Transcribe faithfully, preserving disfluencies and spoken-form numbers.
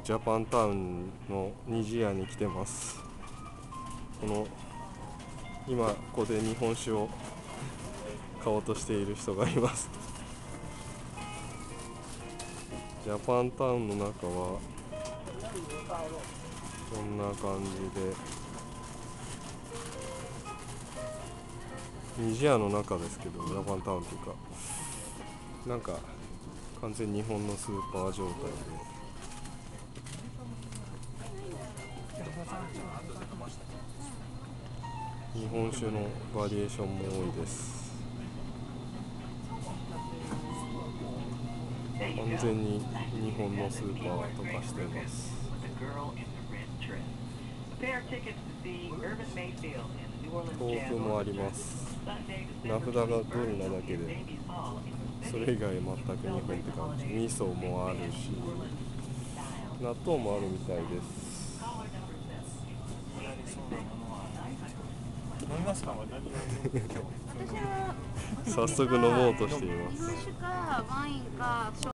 ジャパンタウンの虹屋に来てます。この今ここで日本酒を買おうとしている人がいます。ジャパンタウンの中はこんな感じで、虹屋の中ですけど、ジャパンタウンというかなんか完全に日本のスーパー状態で、日本酒のバリエーションも多いです。完全に日本のスーパーとかしています。豆腐もあります。名札がドルなだけで、それ以外全く日本って感じ。味噌もあるし、納豆もあるみたいです。 飲みますか？ 早速飲もうとしています。 日本酒かワインか